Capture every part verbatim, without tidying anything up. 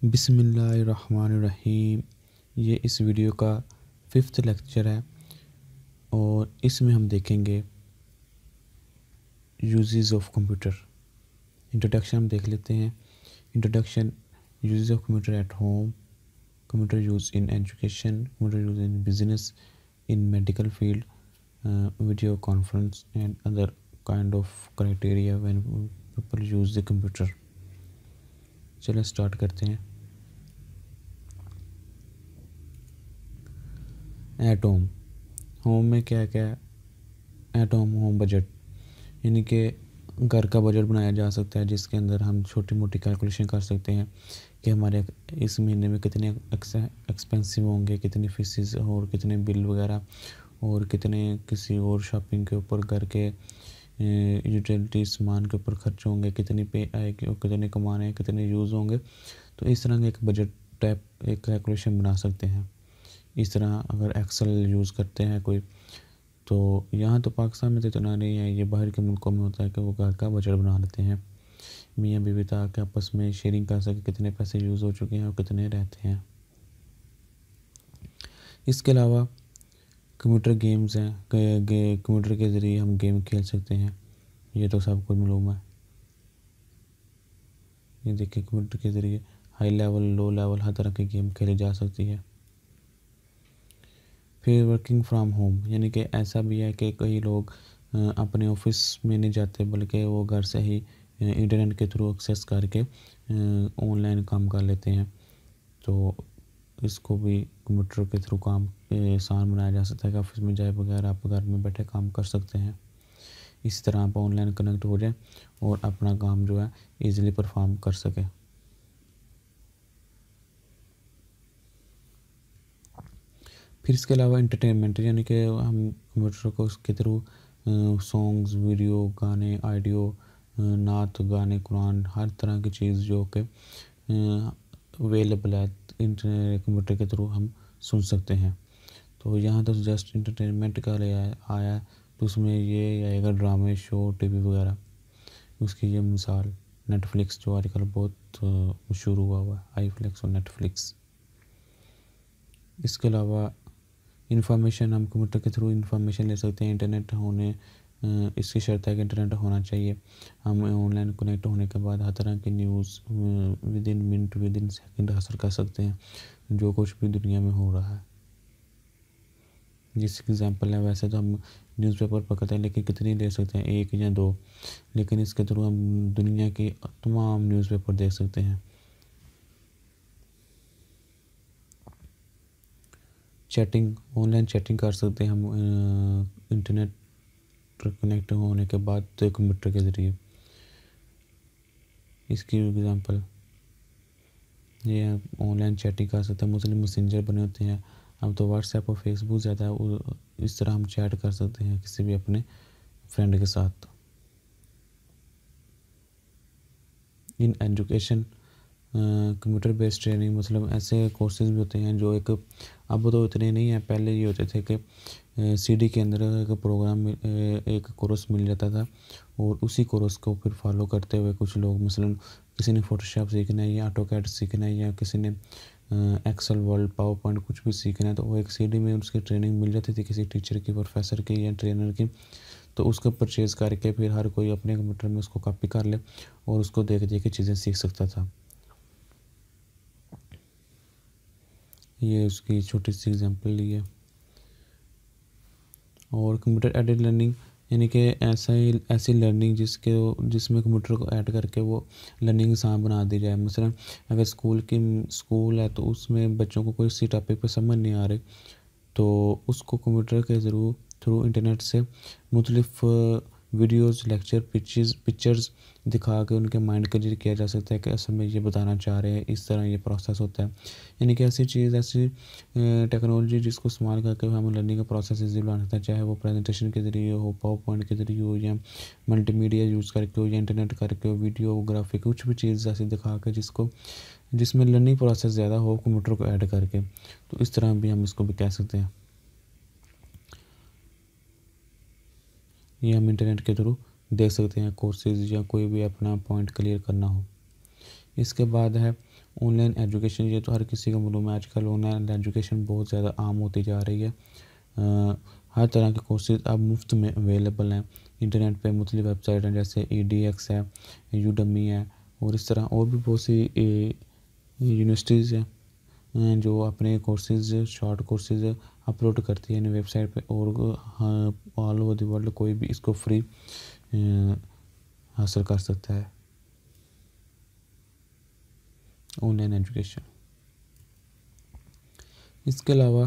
बिस्मिल्लाहिर्रहमानिर्रहीम। ये इस वीडियो का फिफ्थ लेक्चर है और इसमें हम देखेंगे यूजेस ऑफ कंप्यूटर। इंट्रोडक्शन हम देख लेते हैं। Introduction, uses of computer at home, computer use in education, computer use in business, in medical field, video conference and other kind of criteria when people use the computer. चलिए start करते हैं। At home, home में क्या क्या है? At home home budget, यानी कि घर का बजट बनाया जा सकता है जिसके अंदर हम छोटी मोटी कैलकुलेशन कर सकते हैं कि हमारे इस महीने में कितने एक्सपेंसिव होंगे, कितनी फीसिस और कितने बिल वगैरह और कितने किसी और शॉपिंग के ऊपर, घर के यूटिलिटी सामान के ऊपर खर्च होंगे, कितनी पे आएगी और कितने कमाने, कितने यूज़ होंगे। तो इस तरह का एक बजट टाइप एक कैलकुलेशन बना सकते हैं। इस तरह अगर एक्सेल यूज़ करते हैं कोई, तो यहाँ तो पाकिस्तान में तो इतना नहीं है, ये बाहर के मुल्कों में होता है कि वो घर का बजट बना लेते हैं। मियाँ बीवी ताकि आपस में शेयरिंग कर सके कितने पैसे यूज़ हो चुके हैं और कितने रहते हैं। इसके अलावा कंप्यूटर गेम्स हैं, कंप्यूटर के ज़रिए हम गेम खेल सकते हैं, ये तो सबको मालूम है। ये देखिए कंप्यूटर के ज़रिए हाई लेवल, लो लेवल हर तरह की गेम खेली जा सकती है। फिर वर्किंग फ्रॉम होम, यानी कि ऐसा भी है कि कई लोग अपने ऑफिस में नहीं जाते बल्कि वो घर से ही इंटरनेट के थ्रू एक्सेस करके ऑनलाइन काम कर लेते हैं। तो इसको भी कंप्यूटर के थ्रू काम आसान बनाया जा सकता है कि ऑफिस में जाए बगैर आप घर में बैठे काम कर सकते हैं। इसी तरह आप ऑनलाइन कनेक्ट हो जाए और अपना काम जो है ईज़िली परफॉर्म कर सकें। फिर इसके अलावा इंटरटेनमेंट, यानी कि हम कंप्यूटर को उसके थ्रू सॉन्ग्स, वीडियो, गाने, ऑडियो, नात गाने, कुरान, हर तरह की चीज़ जो कि अवेलेबल है इंटरनेट कंप्यूटर के थ्रू हम सुन सकते हैं। तो यहाँ तो जस्ट इंटरटेनमेंट का ले आया, तो उसमें ये आएगा ड्रामे, शो, टीवी वगैरह। उसकी ये मिसाल नेटफ्लिक्स जो आजकल बहुत मशहूर हुआ हुआ है, आई फ्लिक्स और नेटफ्लिक्स। इसके अलावा इंफॉर्मेशन, हम कंप्यूटर के थ्रू इंफॉर्मेशन ले सकते हैं। इंटरनेट होने, इसकी शर्त है कि इंटरनेट होना चाहिए। हम ऑनलाइन कनेक्ट होने के बाद हर तरह की news within minute, within second हासिल कर सकते हैं, जो कुछ भी दुनिया में हो रहा है। जिस एग्जांपल है, वैसे तो हम न्यूज़पेपर पकड़ते हैं लेकिन कितनी ले सकते हैं, एक या दो, लेकिन इसके थ्रू हम दुनिया की तमाम न्यूज़पेपर देख सकते हैं। चैटिंग, ऑनलाइन चैटिंग कर सकते हैं हम इंटरनेट कनेक्ट होने के बाद कंप्यूटर के ज़रिए। इसकी एग्जांपल ये ऑनलाइन चैटिंग कर सकते हैं, मुस्लिम मैसेंजर बने होते हैं। अब तो व्हाट्सएप और फेसबुक ज़्यादा है, इस तरह हम चैट कर सकते हैं किसी भी अपने फ्रेंड के साथ। In education, computer based training, मतलब ऐसे कोर्सेज भी होते हैं जो एक, अब तो इतने नहीं हैं, पहले ये होते थे कि सीडी के अंदर एक प्रोग्राम, एक कोर्स मिल जाता था और उसी कोर्स को फिर फॉलो करते हुए कुछ लोग, मसलन किसी ने फोटोशॉप सीखना है या ऑटोकैड सीखना है या किसी ने एक्सेल, वर्ड, पावर पॉइंट कुछ भी सीखना है, तो वो एक सीडी में उसकी ट्रेनिंग मिल जाती थी किसी टीचर की, प्रोफेसर की या ट्रेनर की। तो उसको परचेज़ करके फिर हर कोई अपने कंप्यूटर में उसको कॉपी कर ले और उसको देख देख के चीज़ें सीख सकता था। ये उसकी छोटी सी एग्जांपल ली है। और कंप्यूटर एडेड लर्निंग, यानी कि ऐसा ही ऐसी लर्निंग जिसके जिसमें कंप्यूटर को ऐड करके वो लर्निंग आसान बना दी जाए। मसलन अगर स्कूल की स्कूल है तो उसमें बच्चों को कोई सी टॉपिक पर समझ नहीं आ रही, तो उसको कंप्यूटर के ज़रूर थ्रू इंटरनेट से मुख्तलिफ वीडियोस, लेक्चर, पिक्चर्स पिक्चर्स दिखा के उनके माइंड क्लियर किया जा सकता है कि असल में ये बताना चाह रहे हैं, इस तरह ये प्रोसेस होता है। यानी कि ऐसी चीज़, ऐसी टेक्नोलॉजी जिसको इस्तेमाल करके हम लर्निंग का प्रोसेस ईजी बना सकते हैं, चाहे वो प्रेजेंटेशन के ज़रिए हो, पावर पॉइंट के ज़रिए हो, या मल्टीमीडिया यूज़ करके हो, या इंटरनेट करके हो, वीडियोग्राफी, कुछ भी चीज़ ऐसी दिखा के जिसको जिसमें लर्निंग प्रोसेस ज़्यादा हो कंप्यूटर को ऐड करके, तो इस तरह भी हम इसको भी कह सकते हैं। ये हम इंटरनेट के थ्रू देख सकते हैं कोर्सेज या कोई भी अपना पॉइंट क्लियर करना हो। इसके बाद है ऑनलाइन एजुकेशन, ये तो हर किसी को मालूम है, आजकल ऑनलाइन एजुकेशन बहुत ज़्यादा आम होती जा रही है। आ, हर तरह के कोर्सेज अब मुफ्त में अवेलेबल हैं इंटरनेट पे। मुख्तलिफ वेबसाइट हैं जैसे ई डी एक्स है, यूडमी है, और इस तरह और भी बहुत सी यूनिवर्सिटीज़ हैं जो अपने कोर्सेज, शॉर्ट कोर्सेज अपलोड करती है इन वेबसाइट पे, और हाँ, ऑल ओवर द वर्ल्ड कोई भी इसको फ्री हासिल कर सकता है ऑनलाइन एजुकेशन। इसके अलावा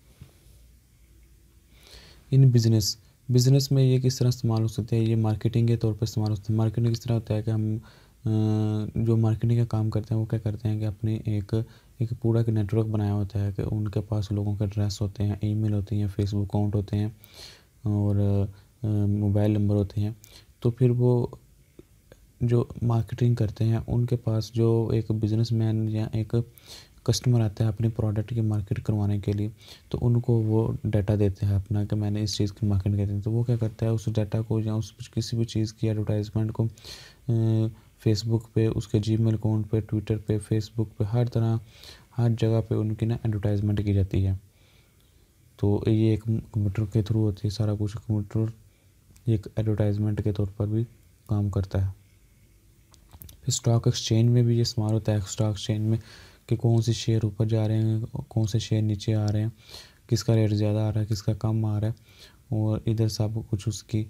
इन बिज़नेस बिज़नेस में ये किस तरह इस्तेमाल हो सकते हैं, ये मार्केटिंग के तौर पर इस्तेमाल हो सकते हैं। मार्केटिंग किस तरह होता है कि हम जो मार्केटिंग का काम करते हैं वो क्या करते हैं कि अपनी एक एक पूरा का नेटवर्क बनाया होता है कि उनके पास लोगों के एड्रेस होते हैं, ईमेल होती हैं, फेसबुक अकाउंट होते हैं, और मोबाइल नंबर होते हैं। तो फिर वो जो मार्केटिंग करते हैं उनके पास जो एक बिज़नेसमैन या एक कस्टमर आता है अपने प्रोडक्ट की मार्केट करवाने के लिए, तो उनको वो डाटा देते हैं अपना कि मैंने इस चीज़ की मार्केट करनी है। तो वो क्या करता है, उस डाटा को या उस किसी भी चीज़ की एडवर्टाइजमेंट को फेसबुक पे, उसके जीमेल अकाउंट पे, ट्विटर पे, फेसबुक पे, हर तरह हर जगह पे उनकी ना एडवर्टाइजमेंट की जाती है। तो ये एक कंप्यूटर के थ्रू होती है सारा कुछ। कंप्यूटर एक एडवर्टाइजमेंट के तौर पर भी काम करता है। फिर स्टॉक एक्सचेंज में भी ये इस्तेमाल होता है। स्टॉक एक्सचेंज में कि कौन से शेयर ऊपर जा रहे हैं, कौन से शेयर नीचे आ रहे हैं, किसका रेट ज़्यादा आ रहा है, किसका कम आ रहा है, और इधर सब कुछ उसकी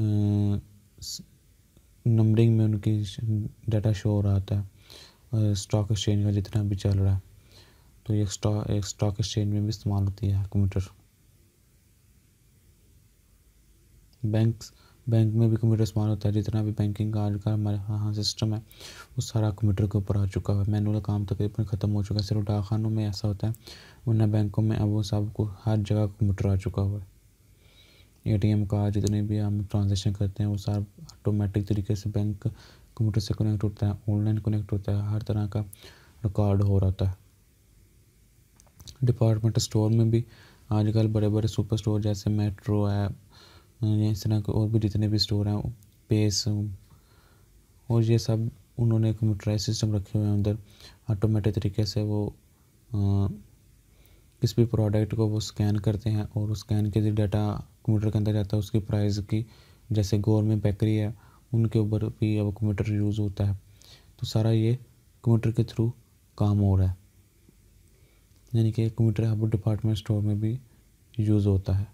नंबरिंग में उनकी डाटा शो हो रहा था स्टॉक एक्सचेंज का जितना भी चल रहा है। तो ये स्टॉक एक स्टॉक एक्सचेंज में भी इस्तेमाल होती है कंप्यूटर। बैंक बैंक में भी कंप्यूटर इस्तेमाल होता है। जितना भी बैंकिंग का आज का हमारे यहाँ सिस्टम है वो सारा कंप्यूटर के ऊपर आ चुका है। मैनुअल काम तकरीबन ख़त्म हो चुका है। सिर्फ डाकखानों में ऐसा होता है, वरना बैंकों में अब वो सब को हर जगह कंप्यूटर आ चुका हुआ है। एटीएम का जितने भी हम ट्रांजेक्शन करते हैं वो सब ऑटोमेटिक तरीके से बैंक कंप्यूटर से कनेक्ट होता है, ऑनलाइन कनेक्ट होता है, हर तरह का रिकॉर्ड हो रहता है। डिपार्टमेंट स्टोर में भी आजकल बड़े बड़े सुपर स्टोर जैसे मेट्रो है, इस तरह के और भी जितने भी स्टोर हैं, पेस, और ये सब उन्होंने कंप्यूटराइज सिस्टम रखे हुए हैं अंदर। ऑटोमेटिक तरीके से वो आ, किस भी प्रोडक्ट को वो स्कैन करते हैं, और उस स्कैन के जो डाटा कंप्यूटर के अंदर जाता है उसकी प्राइस की, जैसे गवर्नमेंट बेकरी है उनके ऊपर भी अब कंप्यूटर यूज़ होता है। तो सारा ये कंप्यूटर के थ्रू काम हो रहा है, यानी कि कंप्यूटर अब डिपार्टमेंट स्टोर में भी यूज़ होता है।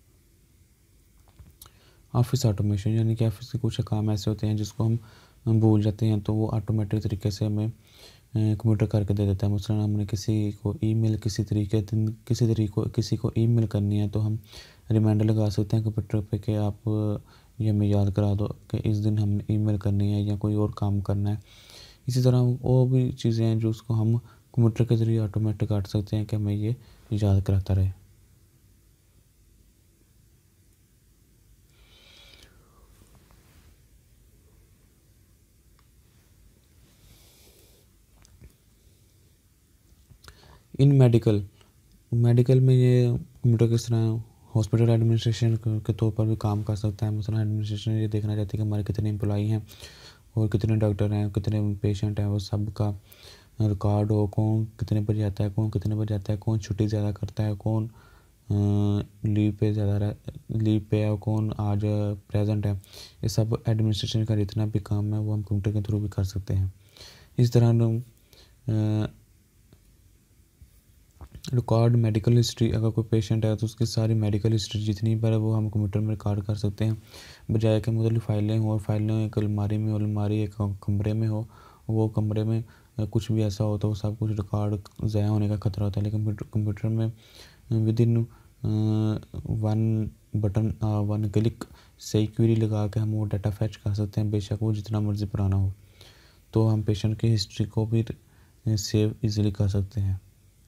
ऑफिस ऑटोमेशन, यानी कि ऑफिस के कुछ काम ऐसे होते हैं जिसको हम भूल जाते हैं, तो वो ऑटोमेटिक तरीके से हमें कंप्यूटर करके दे देता है। मसलन हमने किसी को ईमेल किसी तरीके किसी तरीको किसी को ईमेल करनी है, तो हम रिमाइंडर लगा सकते हैं कंप्यूटर पे कि आप ये हमें याद करा दो कि इस दिन हमने ईमेल करनी है या कोई और काम करना है। इसी तरह और भी चीज़ें हैं जो उसको हम कंप्यूटर के ज़रिए ऑटोमेटिक काट सकते हैं कि हमें ये याद कराता रहे। इन मेडिकल मेडिकल में ये कंप्यूटर किस तरह हॉस्पिटल एडमिनिस्ट्रेशन के तौर पर भी काम कर सकता है। मसलन एडमिनिस्ट्रेशन ये देखना चाहती है कि हमारे कितने एम्प्लॉई हैं और कितने डॉक्टर हैं, कितने पेशेंट हैं, वो सब का रिकॉर्ड हो, कौन कितने बजे आता है, कौन कितने बजे आता है, कौन छुट्टी ज़्यादा करता है, कौन लीव पे ज़्यादा लीव पे है, कौन आज प्रेजेंट है। ये सब एडमिनिस्ट्रेशन का जितना भी काम है वो हम कंप्यूटर के थ्रू भी कर सकते हैं। इस तरह रिकॉर्ड मेडिकल हिस्ट्री, अगर कोई पेशेंट है तो उसकी सारी मेडिकल हिस्ट्री जितनी बार है वो हम कंप्यूटर में रिकॉर्ड कर सकते हैं, बजाय कि मुख्तलिफ फाइलें हो और फाइलें एक अलमारी में और अलमारी एक कमरे में हो, वो कमरे में कुछ भी ऐसा हो तो सब कुछ रिकॉर्ड ज़ाया होने का खतरा होता है। लेकिन कंप्यूटर में within one button one click से क्वेरी लगा के हम वो डाटा फैच कर सकते हैं, बेशक वो जितना मर्ज़ी पुराना हो। तो हम पेशेंट की हिस्ट्री को भी सेव इजीली कर सकते हैं।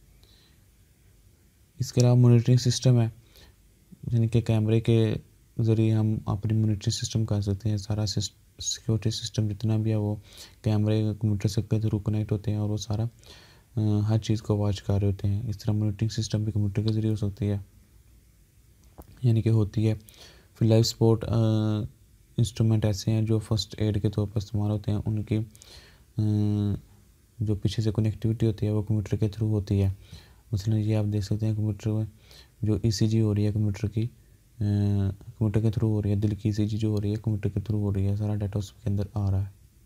इसके अलावा मॉनिटरिंग सिस्टम है, यानी कि कैमरे के ज़रिए हम अपनी मॉनिटरिंग सिस्टम कर सकते हैं। सारा सिक्योरिटी सिस्टम जितना भी है वो कैमरे कंप्यूटर से के थ्रू कनेक्ट होते हैं और वो सारा आ, हर चीज़ को वॉच कर रहे होते हैं। इस तरह मॉनिटरिंग सिस्टम भी कंप्यूटर के ज़रिए हो सकती है, यानी कि होती है। फिर लाइफ सपोर्ट इंस्ट्रूमेंट ऐसे हैं जो फर्स्ट एड के तौर पर इस्तेमाल होते हैं, उनकी जो पीछे से कनेक्टिविटी होती है वो कंप्यूटर के थ्रू होती है। मसलन ये आप देख सकते हैं कंप्यूटर में जो ईसीजी हो रही है कंप्यूटर की कंप्यूटर के थ्रू हो रही है, दिल की ईसीजी जो हो रही है कंप्यूटर के थ्रू हो रही है, सारा डाटा उसके अंदर आ रहा है।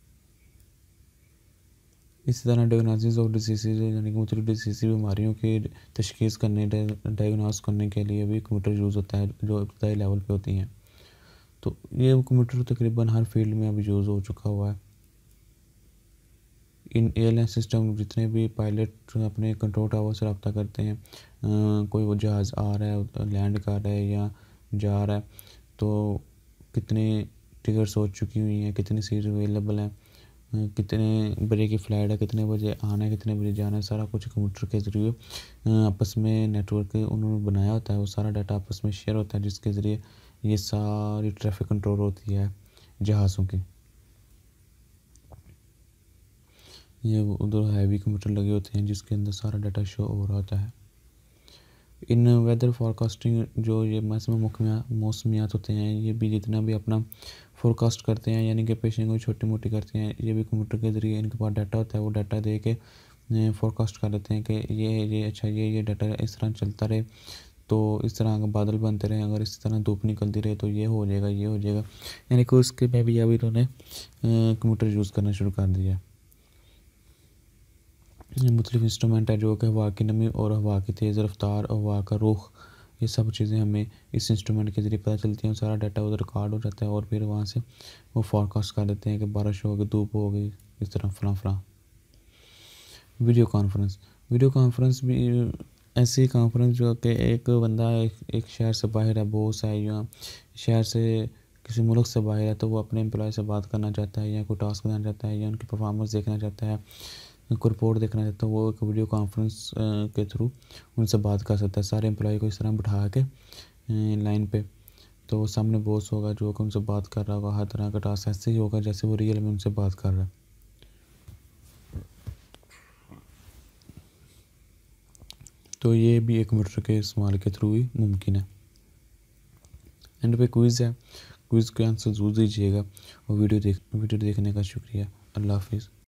इसी तरह डायग्नोसिस ऑफ डिसीज़ यानी कि मुख्तलिफ डिसीज़ बीमारियों की तशखीस करने डायग्नोस करने के लिए भी कंप्यूटर यूज़ होता है जो इब्तदाई लेवल पे होती हैं। तो ये कंप्यूटर तकरीबन हर फील्ड में अभी यूज़ हो चुका हुआ है। इन एयरलाइन सिस्टम जितने भी पायलट अपने कंट्रोल टावर से रब्ता करते हैं, अ, कोई वो जहाज़ आ रहा है, लैंड कर रहा है या जा रहा है, तो कितने टिकट्स हो चुकी हुई हैं, कितनी सीट अवेलेबल हैं, अ, कितने बजे की फ़्लाइट है, कितने बजे आना है, कितने बजे जाना है, सारा कुछ कंप्यूटर के ज़रिए आपस में नेटवर्क उन्होंने बनाया होता है। वो सारा डाटा आपस में शेयर होता है जिसके ज़रिए ये सारी ट्रैफिक कंट्रोल होती है जहाज़ों की। ये उधर हैवी कंप्यूटर लगे होते हैं जिसके अंदर सारा डाटा शो हो रहा होता है। इन वेदर फोरकास्टिंग जो ये मौसम मौसमियात होते हैं, ये भी जितना भी अपना फोरकास्ट करते हैं यानी कि पेशेंट को छोटी मोटी करते हैं, ये भी कंप्यूटर के ज़रिए इनके पास डाटा होता है। वो डाटा दे के फोरकास्ट कर देते हैं कि ये ये अच्छा ये ये डाटा इस तरह चलता रहे तो इस तरह अगर बादल बनते रहे, अगर इस तरह धूप निकलती रहे तो ये हो जाएगा ये हो जाएगा यानी कि उसके में भी अभी इन्होंने कंप्यूटर यूज़ करना शुरू कर दिया। मुख्तलिफ इंस्ट्रूमेंट है जो कि हवा की नमी और हवा की तेज़ रफ्तार और हवा का रुख, ये सब चीज़ें हमें इस इंस्ट्रूमेंट के ज़रिए पता चलती हैं। सारा डाटा उधर रिकॉर्ड हो जाता है और फिर वहाँ से वो फोरकास्ट कर देते हैं कि बारिश होगी, धूप होगी, इस तरह फलां फलां। वीडियो कॉन्फ्रेंस वीडियो कॉन्फ्रेंस भी ऐसी कॉन्फ्रेंस जो कि एक बंदा एक, एक शहर से बाहर है, बॉस है या शहर से किसी मुल्क से बाहर है, तो वो अपने एम्प्लॉय से बात करना चाहता है या कोई टास्क देना चाहता है या उनकी परफॉर्मेंस देखना चाहता है, को रिपोर्ट देखना चाहता है, वो एक वीडियो कॉन्फ्रेंस के थ्रू उनसे बात कर सकता है। सारे एम्प्लॉय को इस तरह बिठा के लाइन पे, तो वो सामने बॉस होगा जो कि उनसे बात कर रहा होगा। हर तरह का टास्क ऐसे ही होगा जैसे वो रियल में उनसे बात कर रहा है। तो ये भी एक कंप्यूटर के इस्तेमाल के थ्रू ही मुमकिन है। एंड पे क्विज़ है, क्विज़ के आंसर ज़रूर दीजिएगा और वीडियो देख वीडियो देखने का शुक्रिया। अल्लाह हाफिज़।